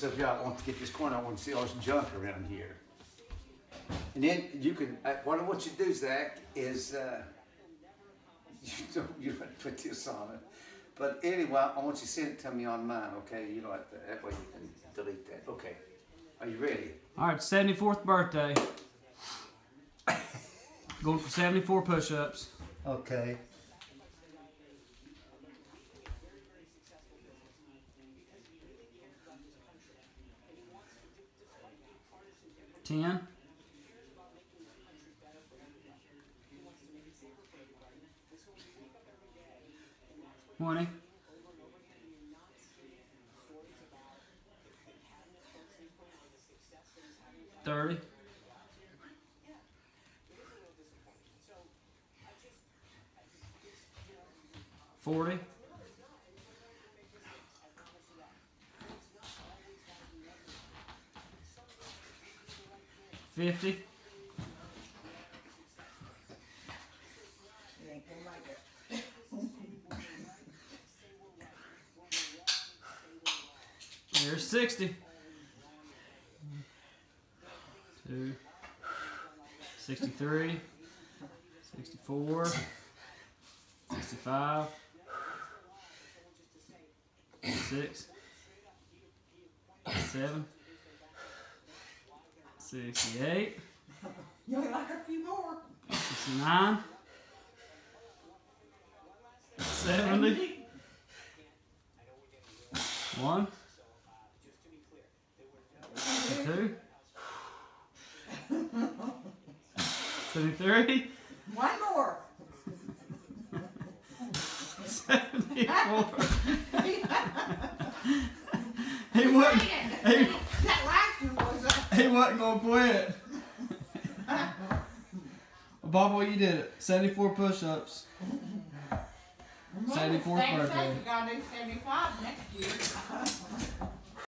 So if y'all want to get this corner, I want to see all this junk around here. And then you can, what I want you to do, Zach, is you don't put this on it. But anyway, I want you to send it to me on mine, okay? You don't have to, that way you can delete that. Okay. Are you ready? All right, 74th birthday. Going for 74 push-ups. Okay. Ten. 20. 30. 40. 50. 60. 2. 63. 64. 65. 6. 7. 68. You only like a few more. 69. 70. 1. 2. 73. One more. 74. That last one was He wasn't gonna quit. Bobo, you did it. 74 push-ups. 74th birthday. You gotta do 75 next year.